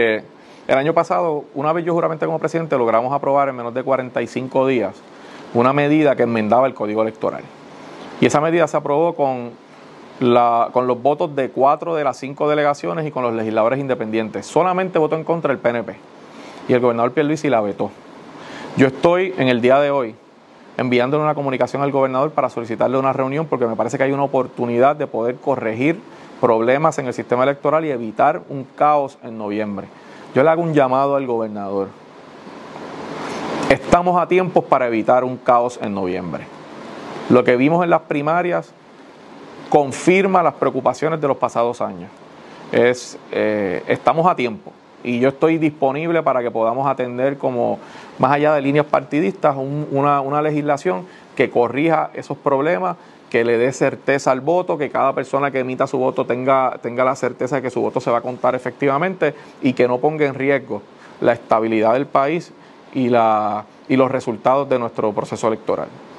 El año pasado, una vez yo juramenté como presidente, logramos aprobar en menos de 45 días una medida que enmendaba el Código Electoral. Y esa medida se aprobó con los votos de 4 de las 5 delegaciones y con los legisladores independientes. Solamente votó en contra el PNP y el gobernador Pierluisi la vetó. Yo estoy en el día de hoy enviándole una comunicación al gobernador para solicitarle una reunión porque me parece que hay una oportunidad de poder corregir problemas en el sistema electoral y evitar un caos en noviembre. Yo le hago un llamado al gobernador. Estamos a tiempo para evitar un caos en noviembre. Lo que vimos en las primarias confirma las preocupaciones de los pasados años. Estamos a tiempo y yo estoy disponible para que podamos atender, como más allá de líneas partidistas, una legislación que corrija esos problemas, que le dé certeza al voto, que cada persona que emita su voto tenga la certeza de que su voto se va a contar efectivamente y que no ponga en riesgo la estabilidad del país y los resultados de nuestro proceso electoral.